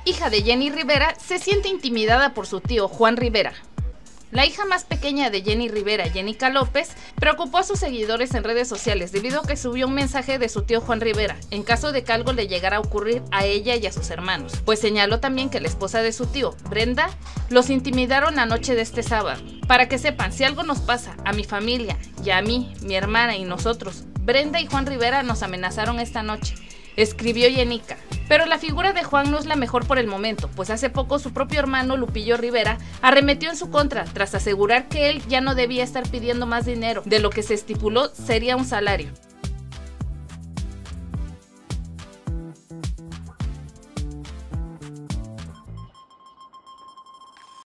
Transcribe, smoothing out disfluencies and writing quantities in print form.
hija de Jenny Rivera, se siente intimidada por su tío Juan Rivera. La hija más pequeña de Jenny Rivera, Jenica López, preocupó a sus seguidores en redes sociales debido a que subió un mensaje de su tío Juan Rivera en caso de que algo le llegara a ocurrir a ella y a sus hermanos, pues señaló también que la esposa de su tío, Brenda, los intimidaron la noche de este sábado. Para que sepan, si algo nos pasa a mi familia y a mí, mi hermana y nosotros, Brenda y Juan Rivera nos amenazaron esta noche, escribió Jenica. Pero la figura de Juan no es la mejor por el momento, pues hace poco su propio hermano Lupillo Rivera arremetió en su contra tras asegurar que él ya no debía estar pidiendo más dinero de lo que se estipuló sería un salario.